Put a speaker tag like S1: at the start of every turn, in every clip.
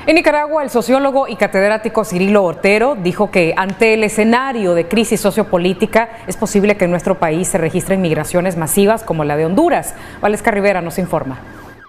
S1: En Nicaragua, el sociólogo y catedrático Cirilo Otero dijo que ante el escenario de crisis sociopolítica es posible que en nuestro país se registren migraciones masivas como la de Honduras. Valesca Rivera nos informa.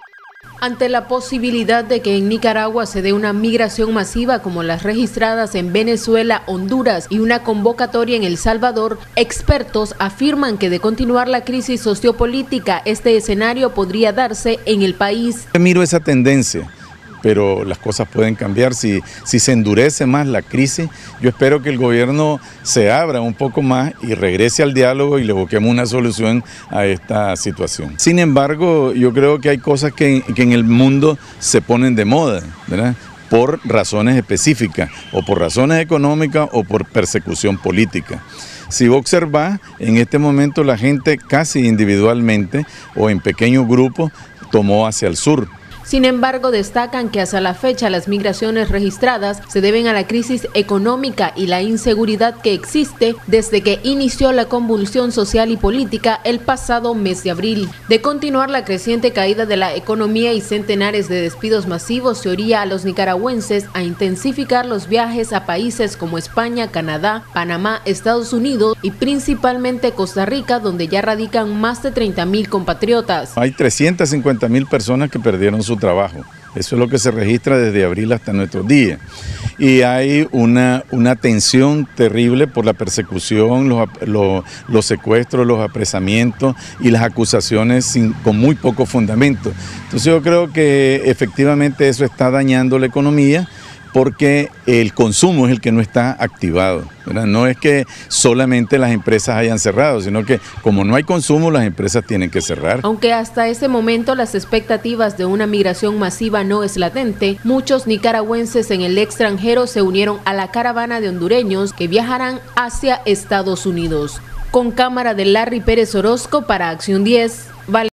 S2: Ante la posibilidad de que en Nicaragua se dé una migración masiva como las registradas en Venezuela, Honduras y una convocatoria en El Salvador, expertos afirman que de continuar la crisis sociopolítica, este escenario podría darse en el país.
S3: Miro esa tendencia, pero las cosas pueden cambiar si se endurece más la crisis. Yo espero que el gobierno se abra un poco más y regrese al diálogo y le busquemos una solución a esta situación. Sin embargo, yo creo que hay cosas que en el mundo se ponen de moda, ¿verdad?, por razones específicas, o por razones económicas o por persecución política. Si vos observás, en este momento la gente casi individualmente o en pequeños grupos tomó hacia el sur.
S2: Sin embargo, destacan que hasta la fecha las migraciones registradas se deben a la crisis económica y la inseguridad que existe desde que inició la convulsión social y política el pasado mes de abril. De continuar la creciente caída de la economía y centenares de despidos masivos, se oría a los nicaragüenses a intensificar los viajes a países como España, Canadá, Panamá, Estados Unidos y principalmente Costa Rica, donde ya radican más de 30.000 compatriotas.
S3: Hay 350.000 personas que perdieron su trabajo. Eso es lo que se registra desde abril hasta nuestros días. Y hay una tensión terrible por la persecución, los secuestros, los apresamientos y las acusaciones con muy poco fundamento. Entonces yo creo que efectivamente eso está dañando la economía, porque el consumo es el que no está activado, ¿verdad? No es que solamente las empresas hayan cerrado, sino que como no hay consumo, las empresas tienen que cerrar.
S2: Aunque hasta ese momento las expectativas de una migración masiva no es latente, muchos nicaragüenses en el extranjero se unieron a la caravana de hondureños que viajarán hacia Estados Unidos. Con cámara de Larry Pérez Orozco para Acción 10,